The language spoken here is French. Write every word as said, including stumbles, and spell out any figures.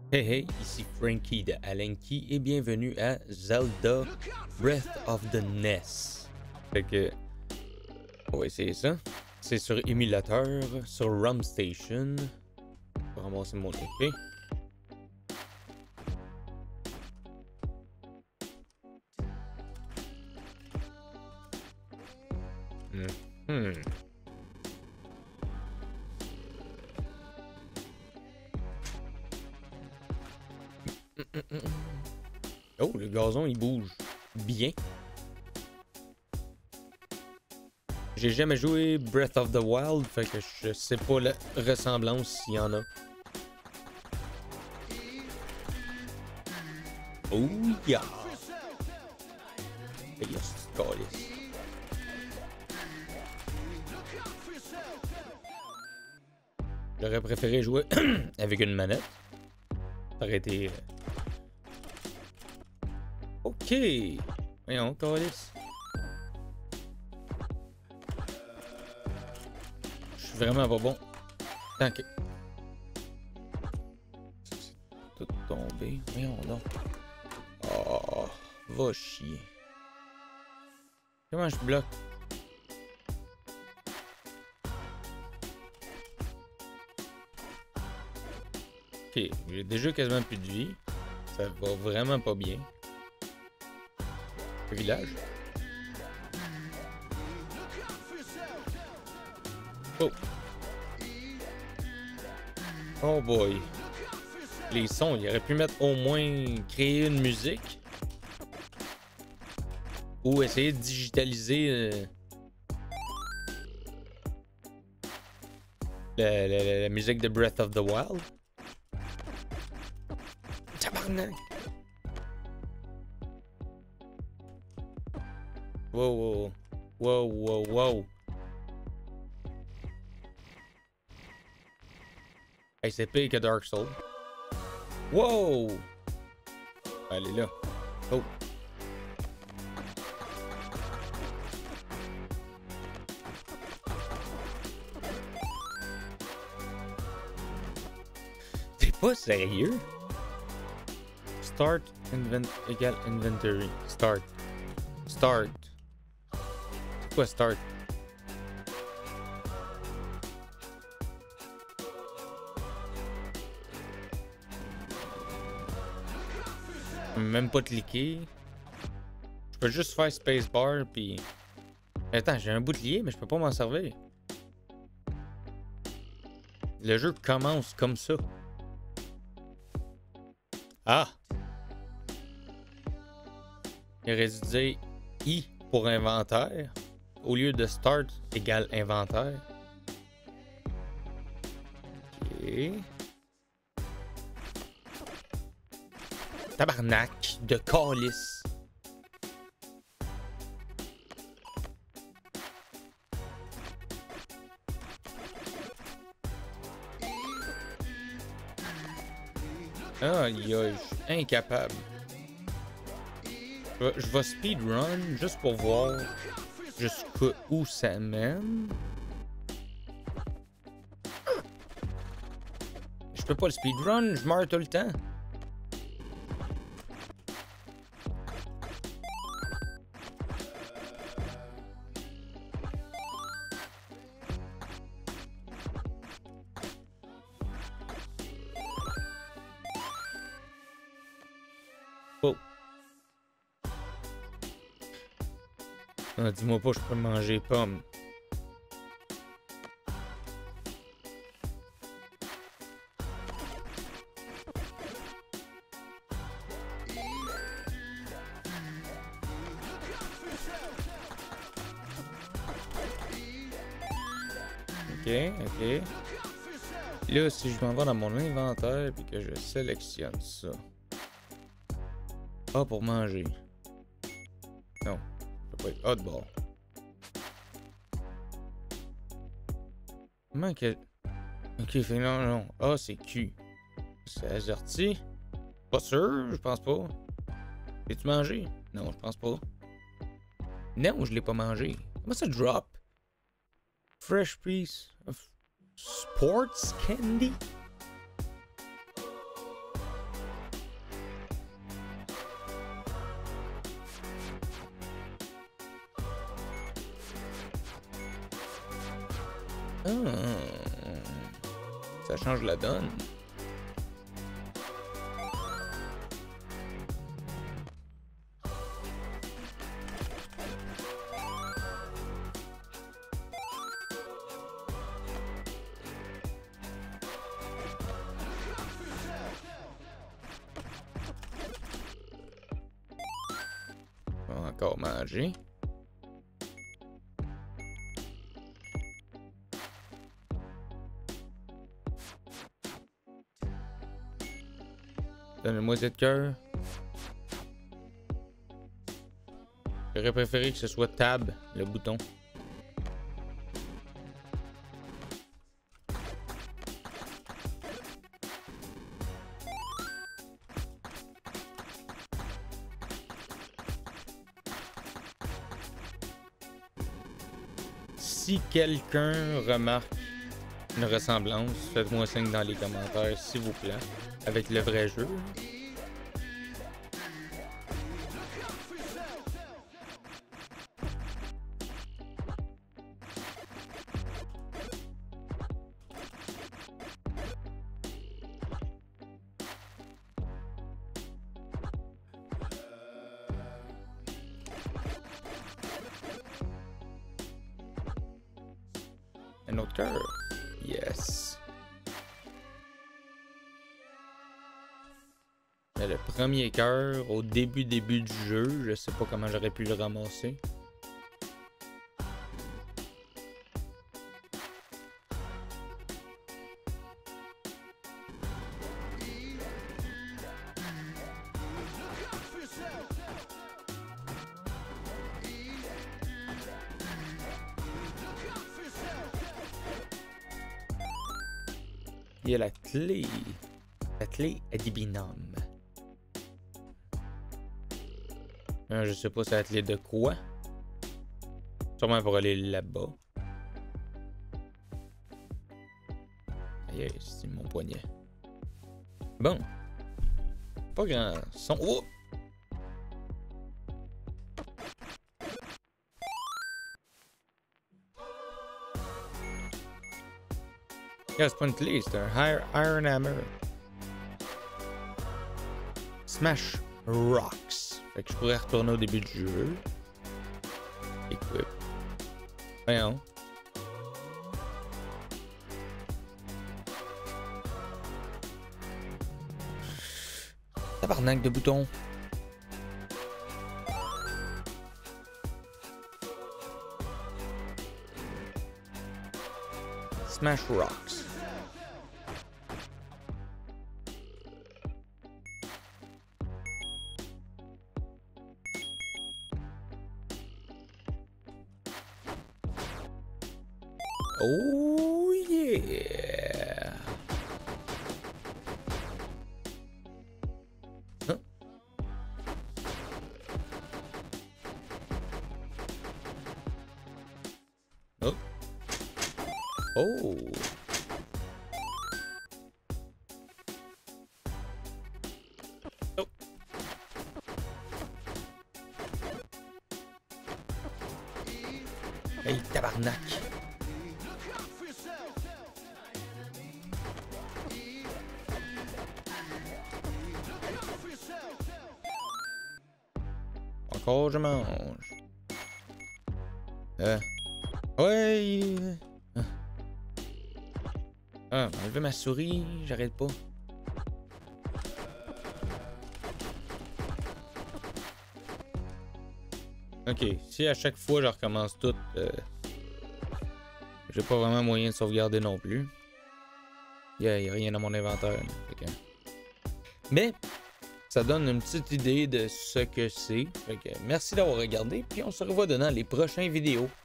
Hey hey, ici Frankie de Alenki et bienvenue à Zelda Breath of the N E S. Fait que, on va essayer ça. C'est sur émulateur, sur ROM Station. Je vais ramasser mon épée. Hmm. Hmm. Oh, le gazon il bouge bien. J'ai jamais joué Breath of the Wild, fait que je sais pas la ressemblance s'il y en a. Oh yeah! Hey, y'a ce calice. J'aurais préféré jouer avec une manette. Ça aurait été... Ok! Voyons, calice. Je suis vraiment pas bon. Tant que... C'est tout tombé. Voyons donc. Oh, va chier. Comment je bloque? Ok, j'ai déjà quasiment plus de vie. Ça va vraiment pas bien. Le village. Oh. Oh boy. Les sons, il aurait pu mettre au moins créer une musique. Ou essayer de digitaliser euh, la, la, la, la musique de Breath of the Wild. Tabarnak! Wow, wow, wow, wow, wow. Hey, c'est pire que Dark Souls. Wow! Elle est là. Oh. T'es pas sérieux? Start invent égale inventory. Start. Start. C'est quoi start? Je peux même pas cliquer. Je peux juste faire spacebar puis... Attends, j'ai un bouclier mais je peux pas m'en servir. Le jeu commence comme ça. Ah! Il aurait dû dire I pour inventaire au lieu de start égale inventaire. Ok. Tabarnak de calice. Ah, il je suis incapable. Je vais, je vais speedrun juste pour voir jusqu'où ça mène. Je peux pas le speedrun, je meurs tout le temps. Oh. Ah, dis-moi pas, je peux manger pomme. Ok, ok. Là, si je m'en vais dans mon inventaire et que je sélectionne ça. Ah, pour manger. Non, ça peut pas être hotball. Comment que... Ok, fait non, non. Ah, c'est Q. C'est azerty. Pas sûr, je pense pas. L'as-tu mangé? Non, je pense pas. Non, je l'ai pas mangé. Comment ça drop? Fresh piece of sports candy? Ah, ça change la donne. Encore manger. Donne-moi cette cœur. J'aurais préféré que ce soit tab, le bouton. Si quelqu'un remarque une ressemblance, faites-moi signe dans les commentaires, s'il vous plaît, avec le vrai jeu. Un autre cœur. Yes. Mais le premier cœur, au début début du jeu, je sais pas comment j'aurais pu le ramasser. Il y a la clé. La clé est des binômes. Euh, je sais pas c'est la clé de quoi. Sûrement pour aller là-bas. Aïe, c'est mon poignet. Bon. Pas grand son. Oh! Yeah, c'est pas une clé, c'est un Iron Hammer. Smash Rocks. Fait que je pourrais retourner au début du jeu. Equip. Voyons. Tabarnak de boutons. Smash Rocks. Oh yeah. Huh? Oh. Oh. Oh. Hey, tabarnak. Encore je mange. Euh. Ouais. Ah, enlever ma souris, j'arrête pas. Ok, si à chaque fois je recommence tout, euh, j'ai pas vraiment moyen de sauvegarder non plus. Il y, y a rien dans mon inventaire. Okay. Mais ça donne une petite idée de ce que c'est. Merci d'avoir regardé, puis on se revoit dans les prochaines vidéos.